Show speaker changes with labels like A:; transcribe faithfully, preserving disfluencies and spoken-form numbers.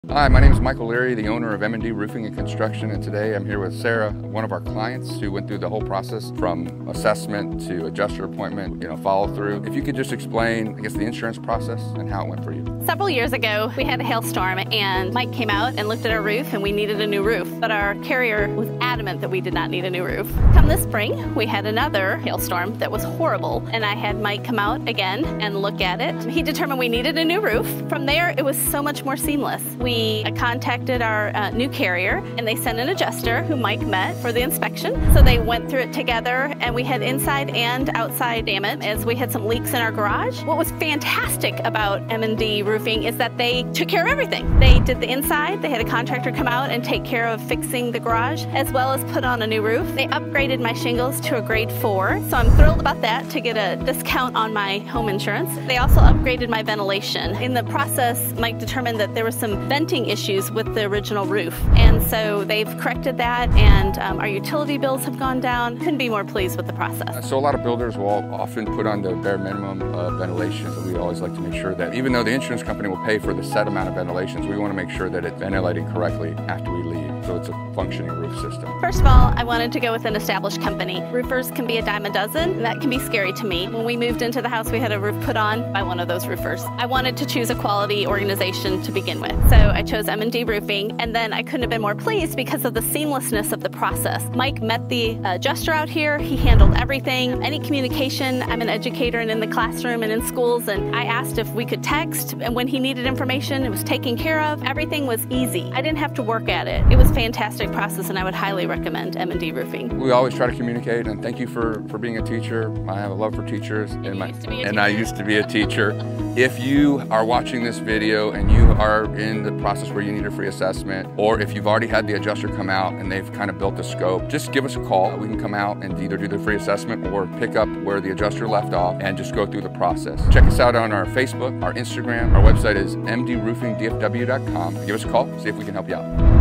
A: Hi, my name is Michael Leary, the owner of M and D Roofing and Construction, and today I'm here with Sarah, one of our clients who went through the whole process from assessment to adjuster appointment, you know, follow through. If you could just explain, I guess, the insurance process and how it went for you.
B: Several years ago, we had a hailstorm and Mike came out and looked at our roof and we needed a new roof, but our carrier was adamant that we did not need a new roof. Come this spring, we had another hailstorm that was horrible, and I had Mike come out again and look at it. He determined we needed a new roof. From there, it was so much more seamless. We contacted our uh, new carrier and they sent an adjuster who Mike met for the inspection. So they went through it together and we had inside and outside damage as we had some leaks in our garage. What was fantastic about M and D Roofing is that they took care of everything. They did the inside, they had a contractor come out and take care of fixing the garage as well as put on a new roof. They upgraded my shingles to a grade four, so I'm thrilled about that to get a discount on my home insurance. They also upgraded my ventilation. In the process, Mike determined that there were some venting issues with the original roof, and so they've corrected that, and um, our utility bills have gone down. Couldn't be more pleased with the process.
A: So a lot of builders will often put on the bare minimum of ventilation, so we always like to make sure that even though the insurance company will pay for the set amount of ventilations, we want to make sure that it's ventilating correctly after we leave, so it's a functioning roof system.
B: First of all, I wanted to go with an established company. Roofers can be a dime a dozen, and that can be scary to me. When we moved into the house, we had a roof put on by one of those roofers. I wanted to choose a quality organization to begin with, so I chose M and D Roofing, and then I couldn't have been more pleased because of the seamlessness of the process. Mike met the adjuster out here. He handled everything. Any communication, I'm an educator and in the classroom and in schools, and I asked if we could text, and when he needed information, it was taken care of. Everything was easy. I didn't have to work at it. It was a fantastic process, and I would highly recommend M and D Roofing.
A: We always try to communicate, and thank you for, for being a teacher. I have a love for teachers, and, my, and I used to be a teacher. If you are watching this video and you are in the process where you need a free assessment, or if you've already had the adjuster come out and they've kind of built the scope, just give us a call. We can come out and either do the free assessment or pick up where the adjuster left off and just go through the process. Check us out on our Facebook, our Instagram. Our website is m d roofing d f w dot com. Give us a call, see if we can help you out.